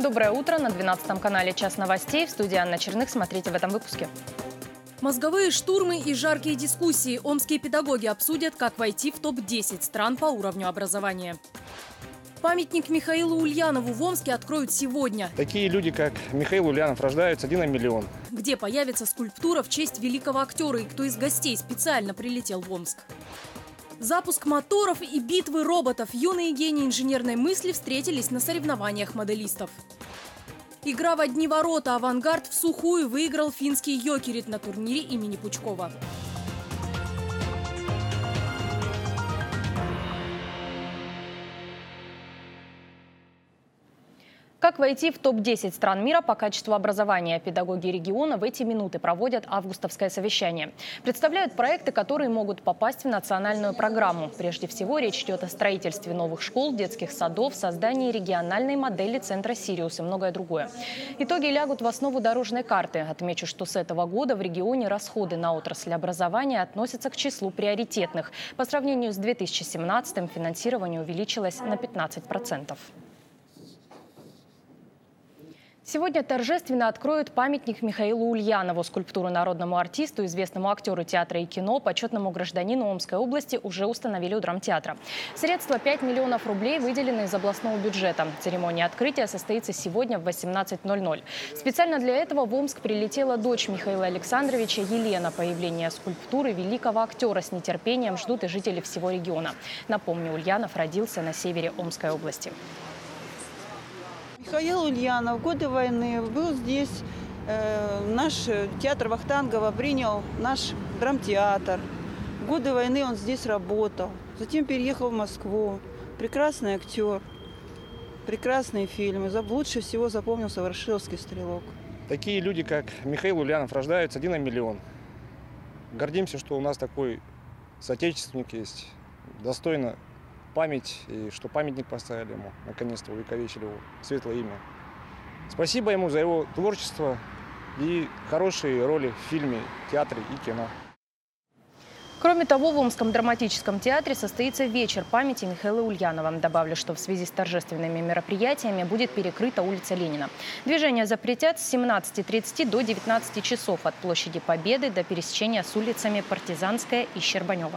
Доброе утро. На 12 канале «Час новостей». В студии Анна Черных. Смотрите в этом выпуске. Мозговые штурмы и жаркие дискуссии. Омские педагоги обсудят, как войти в топ-10 стран по уровню образования. Памятник Михаилу Ульянову в Омске откроют сегодня. Такие люди, как Михаил Ульянов, рождаются 1 на миллион. Где появится скульптура в честь великого актера и кто из гостей специально прилетел в Омск. Запуск моторов и битвы роботов. Юные гении инженерной мысли встретились на соревнованиях моделистов. Игра в одни ворота. «Авангард» в сухую выиграл финский «Йокерит» на турнире имени Пучкова. Как войти в топ-10 стран мира по качеству образования? Педагоги региона в эти минуты проводят августовское совещание. Представляют проекты, которые могут попасть в национальную программу. Прежде всего, речь идет о строительстве новых школ, детских садов, создании региональной модели центра «Сириус» и многое другое. Итоги лягут в основу дорожной карты. Отмечу, что с этого года в регионе расходы на отрасль образования относятся к числу приоритетных. По сравнению с 2017-м финансирование увеличилось на 15%. Сегодня торжественно откроют памятник Михаилу Ульянову. Скульптуру народному артисту, известному актеру театра и кино, почетному гражданину Омской области уже установили у драмтеатра. Средства 5 миллионов рублей выделены из областного бюджета. Церемония открытия состоится сегодня в 18:00. Специально для этого в Омск прилетела дочь Михаила Александровича Елена. Появление скульптуры великого актера с нетерпением ждут и жители всего региона. Напомню, Ульянов родился на севере Омской области. Михаил Ульянов в годы войны был здесь, наш театр Вахтангова принял наш драмтеатр. В годы войны он здесь работал, затем переехал в Москву. Прекрасный актер, прекрасные фильмы. Лучше всего запомнился «Ворошиловский стрелок». Такие люди, как Михаил Ульянов, рождаются 1 на миллион. Гордимся, что у нас такой соотечественник есть. Достойно память, и что памятник поставили ему, наконец-то увековечили его светлое имя. Спасибо ему за его творчество и хорошие роли в фильме, театре и кино. Кроме того, в Омском драматическом театре состоится вечер памяти Михаила Ульянова. Добавлю, что в связи с торжественными мероприятиями будет перекрыта улица Ленина. Движение запретят с 17:30 до 19 часов от площади Победы до пересечения с улицами Партизанская и Щербанева.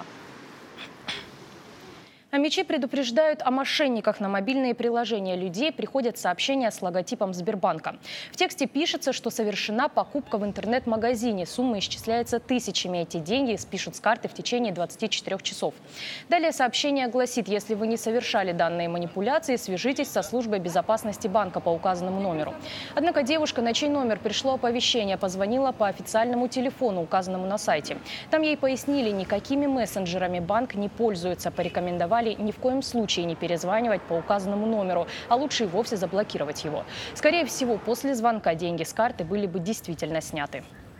Омичи предупреждают о мошенниках. На мобильные приложения людей приходят сообщения с логотипом Сбербанка. В тексте пишется, что совершена покупка в интернет-магазине. Сумма исчисляется тысячами. Эти деньги спишут с карты в течение 24 часов. Далее сообщение гласит: если вы не совершали данные манипуляции, свяжитесь со службой безопасности банка по указанному номеру. Однако девушка, на чей номер пришло оповещение, позвонила по официальному телефону, указанному на сайте. Там ей пояснили, никакими мессенджерами банк не пользуется, порекомендовали ни в коем случае не перезванивать по указанному номеру, а лучше и вовсе заблокировать его. Скорее всего, после звонка деньги с карты были бы действительно сняты.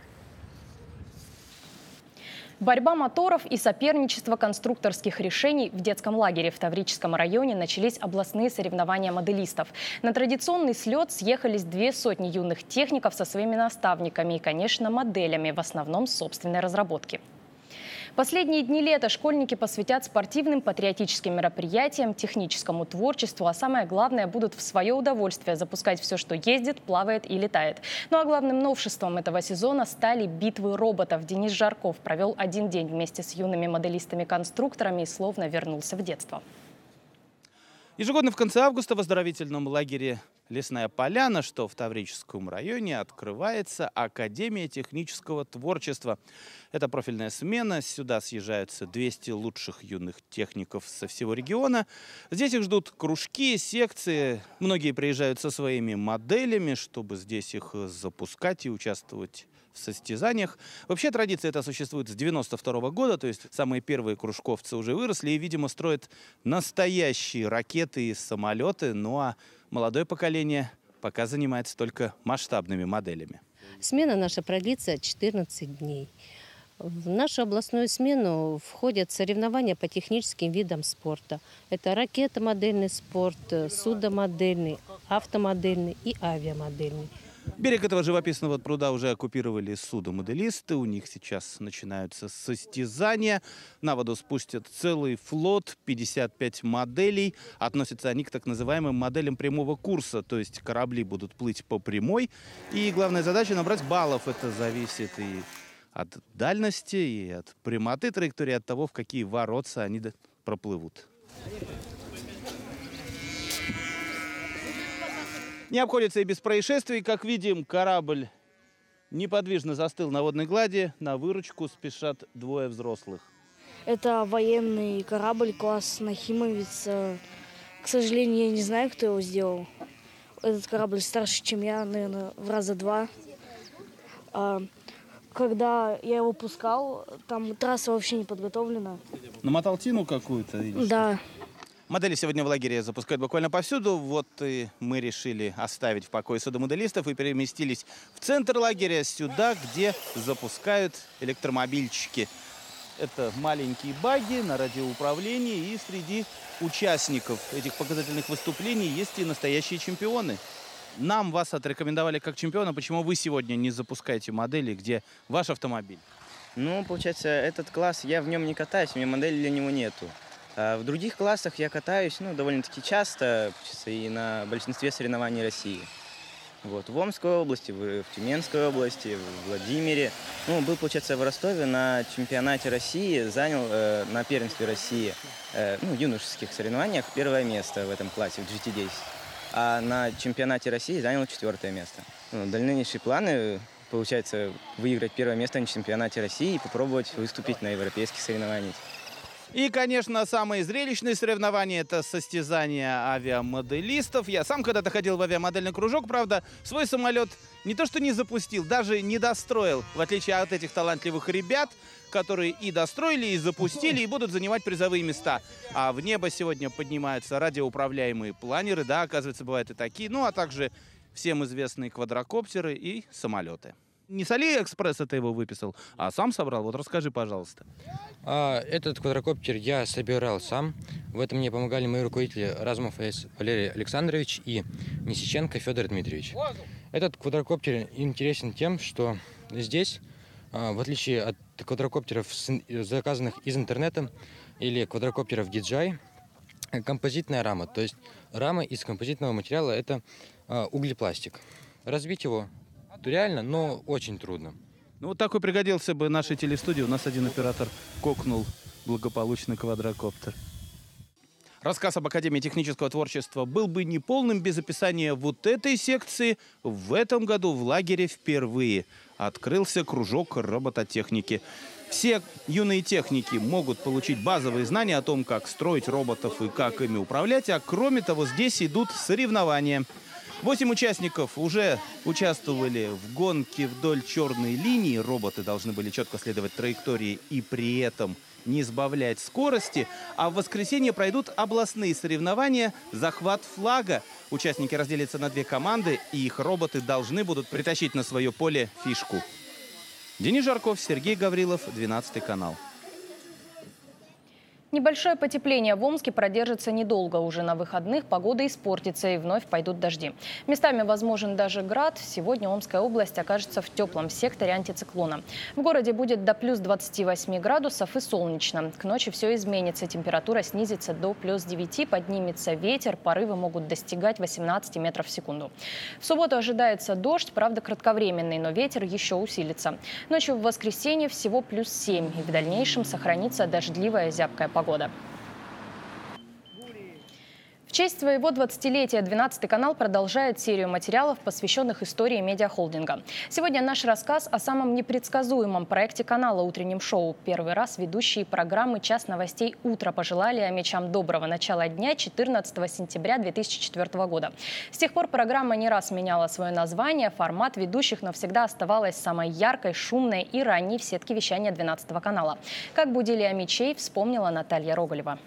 Борьба моторов и соперничество конструкторских решений в детском лагере в Таврическом районе начались областные соревнования моделистов. На традиционный слет съехались 200 юных техников со своими наставниками и, конечно, моделями, в основном собственной разработки. Последние дни лета школьники посвятят спортивным патриотическим мероприятиям, техническому творчеству, а самое главное, будут в свое удовольствие запускать все, что ездит, плавает и летает. Ну а главным новшеством этого сезона стали битвы роботов. Денис Жарков провел один день вместе с юными моделистами-конструкторами и словно вернулся в детство. Ежегодно в конце августа в оздоровительном лагере «Лесная поляна», что в Таврическом районе, открывается Академия технического творчества. Это профильная смена. Сюда съезжаются 200 лучших юных техников со всего региона. Здесь их ждут кружки, секции. Многие приезжают со своими моделями, чтобы здесь их запускать и участвовать в состязаниях. Вообще традиция эта существует с 92 года, то есть самые первые кружковцы уже выросли и, видимо, строят настоящие ракеты и самолеты. Ну а молодое поколение пока занимается только масштабными моделями. Смена наша продлится 14 дней. В нашу областную смену входят соревнования по техническим видам спорта. Это ракетомодельный спорт, судомодельный, автомодельный и авиамодельный. Берег этого живописного пруда уже оккупировали судомоделисты. У них сейчас начинаются состязания. На воду спустят целый флот, 55 моделей. Относятся они к так называемым моделям прямого курса. То есть корабли будут плыть по прямой. И главная задача — набрать баллов. Это зависит и от дальности, и от прямоты траектории, от того, в какие воротца они проплывут. Не обходится и без происшествий. Как видим, корабль неподвижно застыл на водной глади. На выручку спешат двое взрослых. Это военный корабль класс Нахимовец. К сожалению, я не знаю, кто его сделал. Этот корабль старше, чем я, наверное, в раза два. Когда я его пускал, там трасса вообще не подготовлена. Намотал тину какую-то? Да. Модели сегодня в лагере запускают буквально повсюду. Вот и мы решили оставить в покое судомоделистов и переместились в центр лагеря, сюда, где запускают электромобильчики. Это маленькие багги на радиоуправлении, и среди участников этих показательных выступлений есть и настоящие чемпионы. Нам вас отрекомендовали как чемпиона. Почему вы сегодня не запускаете модели, где ваш автомобиль? Ну, получается, этот класс, я в нем не катаюсь, у меня модели для него нету. А в других классах я катаюсь, довольно-таки часто, и на большинстве соревнований России. Вот, в Омской области, в Тюменской области, в Владимире. Был, получается, в Ростове на чемпионате России, занял на первенстве России, юношеских соревнованиях, первое место в этом классе, в GT10. А на чемпионате России занял 4-е место. Дальнейшие планы, получается, выиграть первое место на чемпионате России и попробовать выступить на европейских соревнованиях. И, конечно, самые зрелищные соревнования – это состязания авиамоделистов. Я сам когда-то ходил в авиамодельный кружок, правда, свой самолет не то что не запустил, даже не достроил, в отличие от этих талантливых ребят, которые и достроили, и запустили, и будут занимать призовые места. А в небо сегодня поднимаются радиоуправляемые планеры, да, оказывается, бывают и такие, а также всем известные квадрокоптеры и самолеты. Не с Алиэкспресс это его выписал, а сам собрал. Вот расскажи, пожалуйста. Этот квадрокоптер я собирал сам. В этом мне помогали мои руководители Разумов Валерий Александрович и Несиченко Федор Дмитриевич. Этот квадрокоптер интересен тем, что здесь, в отличие от квадрокоптеров, заказанных из интернета, или квадрокоптеров DJI, композитная рама. То есть рама из композитного материала – это углепластик. Разбить его реально, но очень трудно. Вот такой пригодился бы нашей телестудии. У нас один оператор кокнул благополучно квадрокоптер. Рассказ об Академии технического творчества был бы неполным без описания вот этой секции. В этом году в лагере впервые открылся кружок робототехники. Все юные техники могут получить базовые знания о том, как строить роботов и как ими управлять. А кроме того, здесь идут соревнования. 8 участников уже участвовали в гонке вдоль черной линии. Роботы должны были четко следовать траектории и при этом не сбавлять скорости. А в воскресенье пройдут областные соревнования «Захват флага». Участники разделятся на 2 команды, и их роботы должны будут притащить на свое поле фишку. Денис Жарков, Сергей Гаврилов, 12 канал. Небольшое потепление в Омске продержится недолго. Уже на выходных погода испортится и вновь пойдут дожди. Местами возможен даже град. Сегодня Омская область окажется в теплом секторе антициклона. В городе будет до плюс 28 градусов и солнечно. К ночи все изменится. Температура снизится до плюс 9, поднимется ветер. Порывы могут достигать 18 метров в секунду. В субботу ожидается дождь, правда кратковременный, но ветер еще усилится. Ночью в воскресенье всего плюс 7. И в дальнейшем сохранится дождливая зябкая погода. В честь своего 20-летия 12 канал продолжает серию материалов, посвященных истории медиахолдинга. Сегодня наш рассказ о самом непредсказуемом проекте канала «Утреннем шоу». Первый раз ведущие программы «Час новостей. Утро» пожелали омичам доброго начала дня 14 сентября 2004 года. С тех пор программа не раз меняла свое название, формат ведущих, но всегда оставалась самой яркой, шумной и ранней в сетке вещания 12 канала. Как будили омичей, вспомнила Наталья Роголева.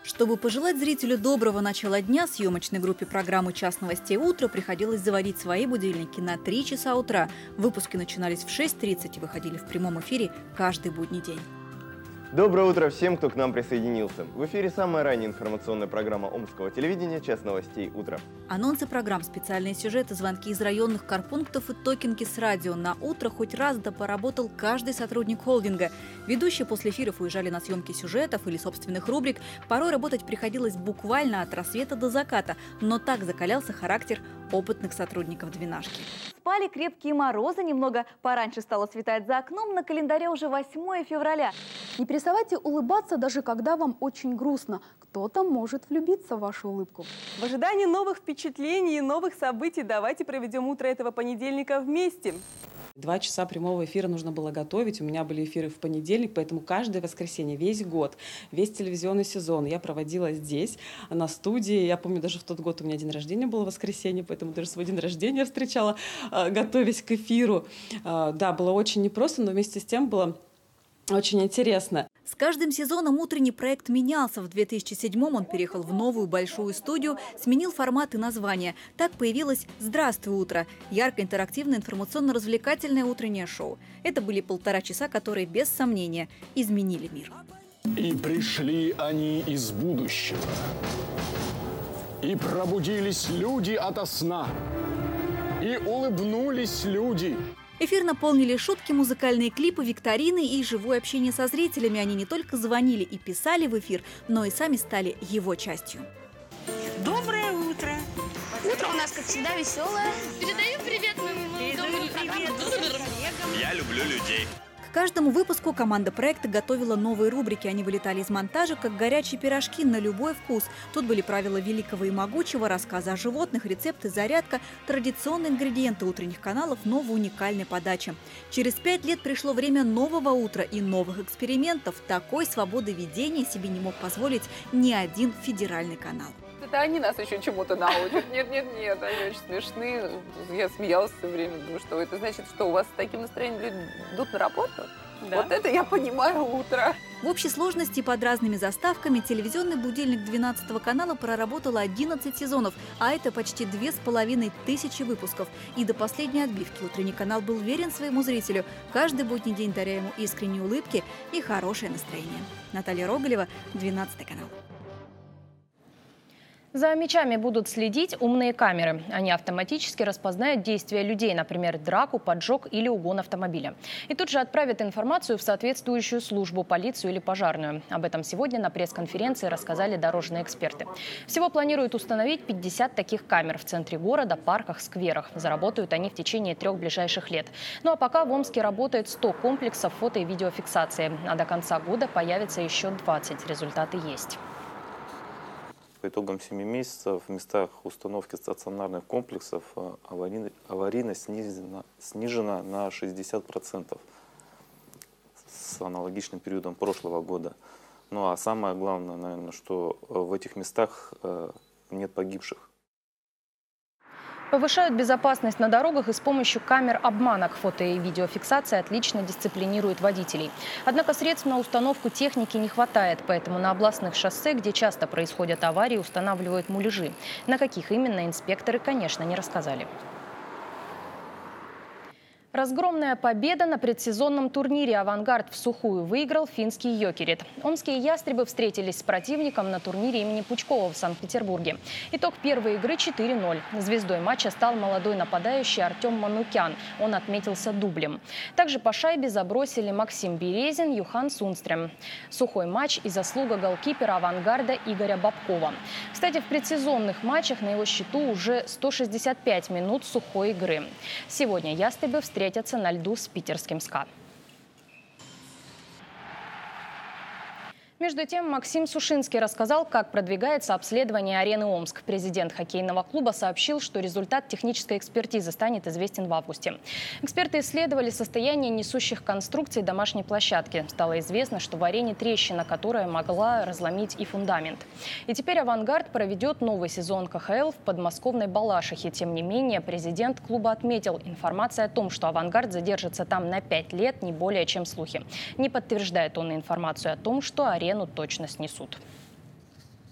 Чтобы пожелать зрителю доброго начала дня, съемочной группе программы «Час новостей утро» приходилось заводить свои будильники на 3 часа утра. Выпуски начинались в 6:30 и выходили в прямом эфире каждый будний день. Доброе утро всем, кто к нам присоединился. В эфире самая ранняя информационная программа омского телевидения «Час новостей утро». Анонсы программ, специальные сюжеты, звонки из районных карпунктов и токинги с радио. На утро хоть раз да поработал каждый сотрудник холдинга. Ведущие после эфиров уезжали на съемки сюжетов или собственных рубрик. Порой работать приходилось буквально от рассвета до заката. Но так закалялся характер опытных сотрудников «Двенашки». Спали крепкие морозы, немного пораньше стало светать за окном, на календаре уже 8 февраля. Не переставайте улыбаться, даже когда вам очень грустно. Кто-то может влюбиться в вашу улыбку. В ожидании новых впечатлений и новых событий давайте проведем утро этого понедельника вместе. 2 часа прямого эфира нужно было готовить. У меня были эфиры в понедельник, поэтому каждое воскресенье, весь год, весь телевизионный сезон я проводила здесь, на студии. Я помню, даже в тот год у меня день рождения было в воскресенье, поэтому даже свой день рождения встречала, готовясь к эфиру. Да, было очень непросто, но вместе с тем было очень интересно. С каждым сезоном утренний проект менялся. В 2007-м он переехал в новую большую студию, сменил формат и название. Так появилось «Здравствуй, утро» – ярко-интерактивное информационно-развлекательное утреннее шоу. Это были 1,5 часа, которые, без сомнения, изменили мир. И пришли они из будущего. И пробудились люди ото сна. И улыбнулись люди. Эфир наполнили шутки, музыкальные клипы, викторины и живое общение со зрителями. Они не только звонили и писали в эфир, но и сами стали его частью. Доброе утро! Утро у нас, как всегда, веселое. Передаю привет моему дому. Я люблю людей. К каждому выпуску команда проекта готовила новые рубрики. Они вылетали из монтажа, как горячие пирожки, на любой вкус. Тут были правила великого и могучего, рассказы о животных, рецепты, зарядка, традиционные ингредиенты утренних каналов, но в уникальной подаче. Через 5 лет пришло время нового утра и новых экспериментов. Такой свободы ведения себе не мог позволить ни один федеральный канал. Это они нас еще чему-то научат. Нет, они очень смешные. Я смеялась все время. Думаю, что это значит, что у вас с таким настроением люди идут на работу? Да. Вот это я понимаю утро. В общей сложности под разными заставками телевизионный будильник 12 канала проработал 11 сезонов, а это почти 2500 выпусков. И до последней отбивки утренний канал был верен своему зрителю. Каждый будний день даря ему искренние улыбки и хорошее настроение. Наталья Рогалева, 12 канал. За мячами будут следить умные камеры. Они автоматически распознают действия людей, например, драку, поджог или угон автомобиля. И тут же отправят информацию в соответствующую службу, полицию или пожарную. Об этом сегодня на пресс-конференции рассказали дорожные эксперты. Всего планируют установить 50 таких камер в центре города, парках, скверах. Заработают они в течение 3 ближайших лет. Ну а пока в Омске работает 100 комплексов фото- и видеофиксации. А до конца года появится еще 20. Результаты есть. По итогам 7 месяцев в местах установки стационарных комплексов аварийность снижена на 60% с аналогичным периодом прошлого года. Ну а самое главное, наверное, что в этих местах нет погибших. Повышают безопасность на дорогах и с помощью камер обманок. Фото- и видеофиксация отлично дисциплинирует водителей. Однако средств на установку техники не хватает, поэтому на областных шоссе, где часто происходят аварии, устанавливают муляжи. На каких именно, инспекторы, конечно, не рассказали. Разгромная победа на предсезонном турнире «Авангард» в сухую выиграл финский «Йокерит». Омские ястребы встретились с противником на турнире имени Пучкова в Санкт-Петербурге. Итог первой игры 4-0. Звездой матча стал молодой нападающий Артем Манукян. Он отметился дублем. Также по шайбе забросили Максим Березин, Юхан Сунстрем. Сухой матч и заслуга голкипера «Авангарда» Игоря Бабкова. Кстати, в предсезонных матчах на его счету уже 165 минут сухой игры. Сегодня ястребы встретятся на льду с питерским «СКА». Между тем, Максим Сушинский рассказал, как продвигается обследование арены Омск. Президент хоккейного клуба сообщил, что результат технической экспертизы станет известен в августе. Эксперты исследовали состояние несущих конструкций домашней площадки. Стало известно, что в арене трещина, которая могла разломить и фундамент. И теперь «Авангард» проведет новый сезон КХЛ в подмосковной Балашихе. Тем не менее, президент клуба отметил, информация о том, что «Авангард» задержится там на 5 лет, не более чем слухи. Не подтверждает он информацию о том, что арену точно снесут.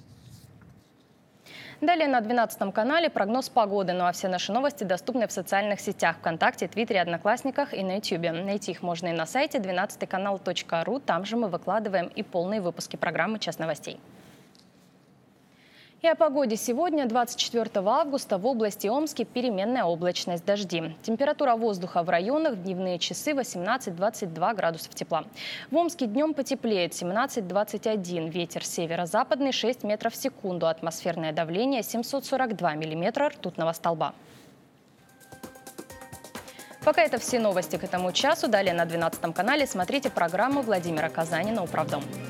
Далее на 12 канале прогноз погоды. Ну а все наши новости доступны в социальных сетях ВКонтакте, Твиттере, Одноклассниках и на Ютьюбе. Найти их можно и на сайте 12kanal.ru. Там же мы выкладываем и полные выпуски программы «Час новостей». И о погоде. Сегодня, 24 августа, в области Омска переменная облачность, дожди. Температура воздуха в районах в дневные часы 18-22 градусов тепла. В Омске днем потеплеет 17-21. Ветер северо-западный 6 метров в секунду. Атмосферное давление 742 миллиметра ртутного столба. Пока это все новости к этому часу. Далее на 12 канале смотрите программу Владимира Казанина «Управдом».